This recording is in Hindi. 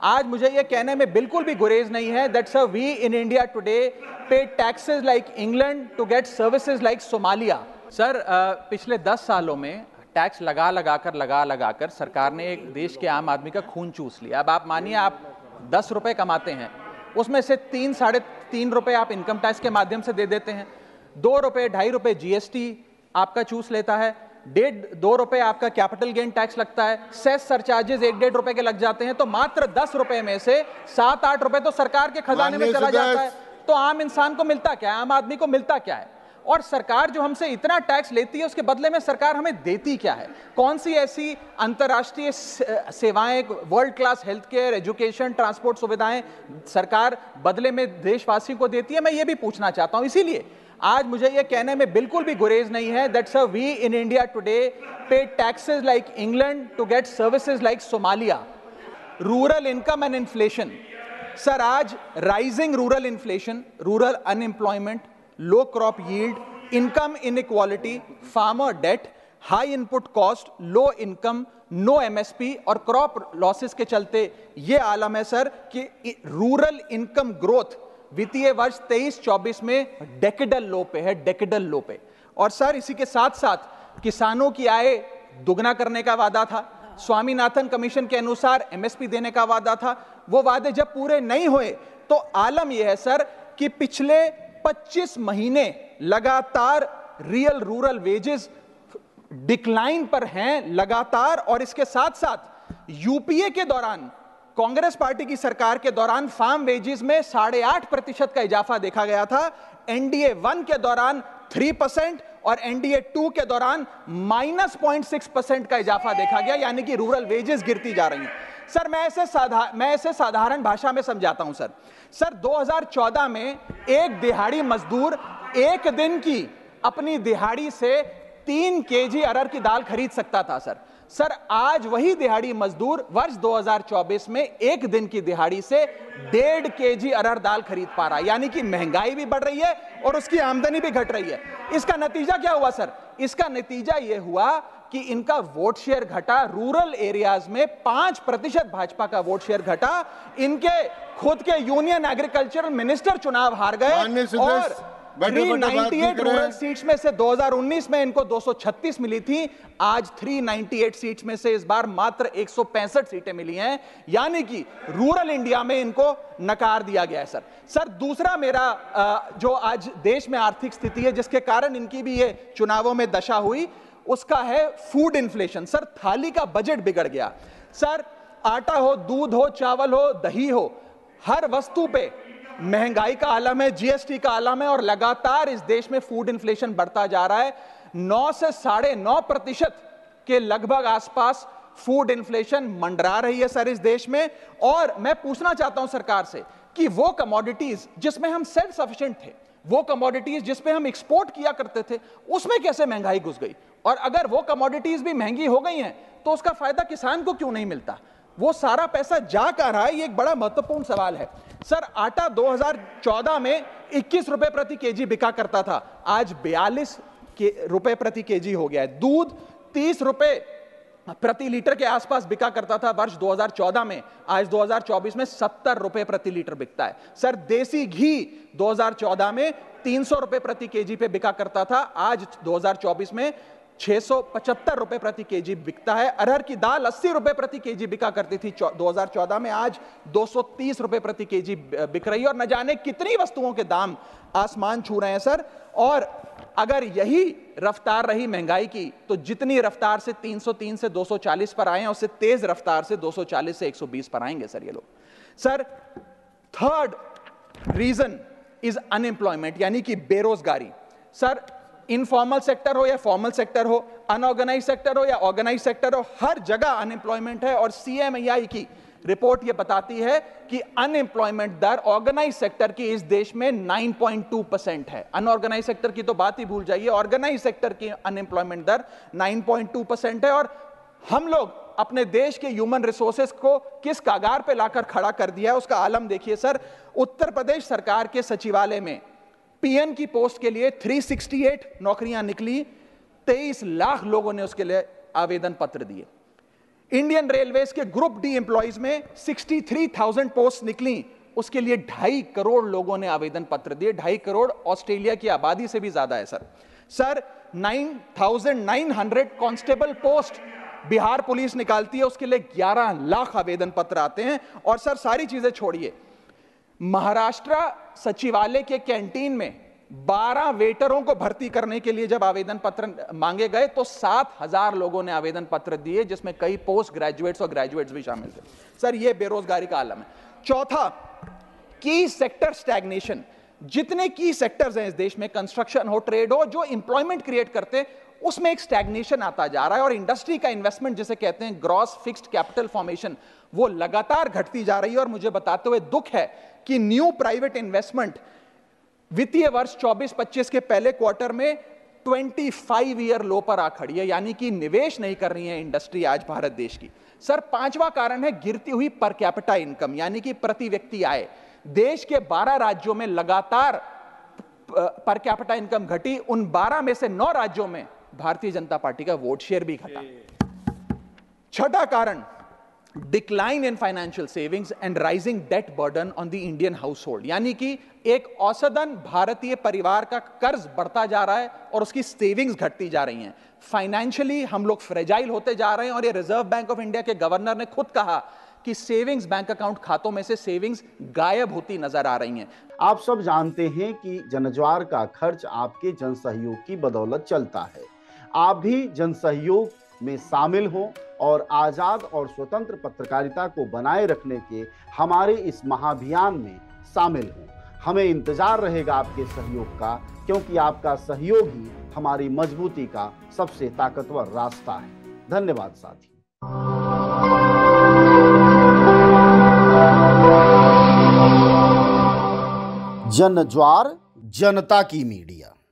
आज मुझे ये कहने में बिल्कुल भी गुरेज नहीं है that sir we in India today pay taxes like England to get services like Somalia. Sir पिछले 10 सालों में टैक्स लगा कर सरकार ने एक देश के आम आदमी का खून चूस लिया। अब आप मानिए आप 10 रुपए कमाते हैं, उसमें से 3-3.5 रुपए आप इनकम टैक्स के माध्यम से दे देते हैं, 2 रुपए 2.5 रुपए जीएसटी आपका चूस लेता है, 1.5-2 रुपए आपका कैपिटल गेन टैक्स लगता है, सेस सरचार्जेस 1-1.5 रुपए के लग जाते हैं, तो मात्र 10 रुपए में से 7-8 रुपए तो सरकार के खजाने में चला जाता है। तो आम इंसान को मिलता क्या है, आम आदमी को मिलता क्या है? और सरकार जो हमसे इतना टैक्स लेती है उसके बदले में सरकार हमें देती क्या है? कौन सी ऐसी अंतर्राष्ट्रीय सेवाएं, world class health care, education, transport सुविधाएं सरकार बदले में देशवासियों को देती है? मैं ये भी पूछना चाहता हूं। इसीलिए आज मुझे ये कहने में बिल्कुल भी गुरेज नहीं है that sir we in India today pay taxes like England to get services like Somalia. Rural income and inflation, sir आज rising rural inflation, rural unemployment, low crop yield, income inequality, farmer debt, high input cost, low income, no MSP और क्रॉप लॉसेस के चलते ये आलम है सर कि रूरल इनकम ग्रोथ वित्तीय वर्ष 23-24 में डेकेडल लो पे है, डेकेडल लो पे। और सर इसी के साथ साथ किसानों की आय दुगना करने का वादा था, स्वामीनाथन कमीशन के अनुसार एमएसपी देने का वादा था, वो वादे जब पूरे नहीं हुए तो आलम यह है सर कि पिछले 25 महीने लगातार रियल रूरल वेजेस डिक्लाइन पर हैं लगातार। और इसके साथ साथ यूपीए के दौरान, कांग्रेस पार्टी की सरकार के दौरान फार्म वेजेस में 8.5% का इजाफा देखा गया था, एनडीए 1 के दौरान 3% और एनडीए 2 के दौरान -0.6% का इजाफा देखा गया, यानी कि रूरल वेजेस गिरती जा रही हैं। सर मैं ऐसे साधारण भाषा में समझाता हूं सर 2014 में एक दिहाड़ी मजदूर एक दिन की अपनी दिहाड़ी से 3 केजी अरहर की दाल खरीद सकता था सर आज वही दिहाड़ी मजदूर वर्ष 2024 में एक दिन की दिहाड़ी से 1.5 केजी अरहर दाल खरीद पा रहा है, यानी कि महंगाई भी बढ़ रही है और उसकी आमदनी भी घट रही है। इसका नतीजा क्या हुआ सर? इसका नतीजा यह हुआ कि इनका वोट शेयर घटा, रूरल एरियाज में 5% भाजपा का वोट शेयर घटा, इनके खुद के यूनियन एग्रीकल्चरल मिनिस्टर चुनाव हार गए और 398 रूरल सीट्स में से 2019 में इनको 236 मिली थी, आज 398 सीट्स में से इस बार मात्र 165 सीटें मिली हैं, यानी कि रूरल इंडिया में इनको नकार दिया गया है सर दूसरा मेरा जो आज देश में आर्थिक स्थिति है जिसके कारण इनकी भी ये चुनावों में दशा हुई, उसका है फूड इन्फ्लेशन। सर थाली का बजट बिगड़ गया सर, आटा हो, दूध हो, चावल हो, दही हो, हर वस्तु पे महंगाई का आलम है, जीएसटी का आलम है और लगातार इस देश में फूड इन्फ्लेशन बढ़ता जा रहा है। 9 से 9.5% के लगभग आसपास फूड इन्फ्लेशन मंडरा रही है सर इस देश में। और मैं पूछना चाहता हूं सरकार से कि वो कमोडिटीज जिसमें हम सेल्फ सफिशिएंट थे, वो कमोडिटीज जिसपे हम एक्सपोर्ट किया करते थे, उसमें कैसे महंगाई घुस गई? और अगर वो कमोडिटीज भी महंगी हो गई हैं तो उसका फायदा किसान को क्यों नहीं मिलता? वो सारा पैसा जा कहां रहा है? ये एक बड़ा महत्वपूर्ण सवाल है सर। आटा 2014 में 21 रुपए प्रति केजी बिका करता था, आज 42 रुपए प्रति केजी हो गया है। दूध 30 रुपए प्रति लीटर के आसपास बिका करता था वर्ष 2014 में, आज 2024 में 70 रुपए प्रति लीटर बिकता है सर। देसी घी 2014 में 300 रुपए प्रति केजी पे बिका करता था, आज 2024 में 675 रुपए प्रति केजी बिकता है। अरहर की दाल 80 रुपए प्रति केजी बिका करती थी 2014 में, आज 230 रुपए प्रति केजी बिक रही है। और न जाने कितनी वस्तुओं के दाम आसमान छू रहे हैं सर। और अगर यही रफ्तार रही महंगाई की तो जितनी रफ्तार से 303 से 240 पर आए हैं, उससे तेज रफ्तार से 240 से 120 पर आएंगे सर ये लोग। Sir third reason is unemployment, यानी कि बेरोजगारी। सर इनफॉर्मल सेक्टर हो या फॉर्मल सेक्टर हो, अनऑर्गेनाइज सेक्टर हो या ऑर्गेनाइज सेक्टर हो, हर जगह अनएम्प्लॉयमेंट है। और सीएमआई की रिपोर्ट यह बताती है कि अनएम्प्लॉयमेंट दर ऑर्गेनाइज सेक्टर की इस देश में 9.2% है। अनऑर्गेनाइज सेक्टर की तो बात ही भूल जाइए, ऑर्गेनाइज सेक्टर की अनएम्प्लॉयमेंट दर 9.2% है। और हम लोग अपने देश के ह्यूमन रिसोर्सेस को किस कागार पे लाकर खड़ा कर दिया है उसका आलम देखिए सर। उत्तर प्रदेश सरकार के सचिवालय में पीएन की पोस्ट के लिए 368 नौकरियां निकली, 23 लाख लोगों ने उसके लिए आवेदन पत्र दिए। इंडियन रेलवेज के ग्रुप डी एम्प्लॉइज में 63,000 पोस्ट निकली, उसके लिए 2.5 करोड़ लोगों ने आवेदन पत्र दिए। 2.5 करोड़ ऑस्ट्रेलिया की आबादी से भी ज्यादा है sir 9,900 constable post Bihar police निकालती है, उसके लिए 11 लाख आवेदन पत्र आते हैं। और सर सारी चीजें छोड़िए, महाराष्ट्र सचिवालय के कैंटीन में 12 वेटरों को भर्ती करने के लिए जब आवेदन पत्र मांगे गए तो 7,000 लोगों ने आवेदन पत्र दिए, जिसमें कई पोस्ट ग्रेजुएट्स और ग्रेजुएट्स भी शामिल थे। सर यह बेरोजगारी का आलम है। चौथा, की सेक्टर स्टैग्नेशन। जितने की सेक्टर्स हैं इस देश में, कंस्ट्रक्शन हो, ट्रेड हो, जो इंप्लॉयमेंट क्रिएट करते हैं, उसमें एक स्टैग्नेशन आता जा रहा है। और इंडस्ट्री का इन्वेस्टमेंट जिसे कहते हैं ग्रॉस फिक्स्ड कैपिटल फॉर्मेशन, वो लगातार घटती जा रही है। और मुझे बताते हुए दुख है कि न्यू प्राइवेट इन्वेस्टमेंट वित्तीय वर्ष 24-25 के पहले क्वार्टर में 25 ईयर लो पर आ खड़ी है, यानी कि निवेश नहीं कर रही है इंडस्ट्री आज भारत देश की। सर पांचवा कारण है गिरती हुई पर कैपिटा इनकम, यानी कि प्रति व्यक्ति आय। देश के 12 राज्यों में लगातार पर कैपिटा इनकम घटी, उन 12 में से 9 राज्यों में भारतीय जनता पार्टी का वोट शेयर भी घटा। छठा कारण, decline in financial savings and rising debt burden on the Indian household, यानी कि एक औसतन भारतीय परिवार का कर्ज बढ़ता जा रहा है और उसकी सेविंग्स घटती जा रही हैं। फाइनेंशियली हम लोग फ्रेजाइल होते जा रहे हैं। और ये रिजर्व बैंक ऑफ इंडिया के गवर्नर ने खुद कहा कि सेविंग्स बैंक अकाउंट खातों में से सेविंग्स गायब होती नजर आ रही हैं। आप सब जानते हैं कि जनज्वार का खर्च आपके जनसहयोग की बदौलत चलता है। आप भी जनसहयोग में शामिल हों और आजाद और स्वतंत्र पत्रकारिता को बनाए रखने के हमारे इस महाअभियान में शामिल हों। हमें इंतजार रहेगा आपके सहयोग का, क्योंकि आपका सहयोग ही हमारी मजबूती का सबसे ताकतवर रास्ता है। धन्यवाद साथी। जनज्वार, जनता की मीडिया।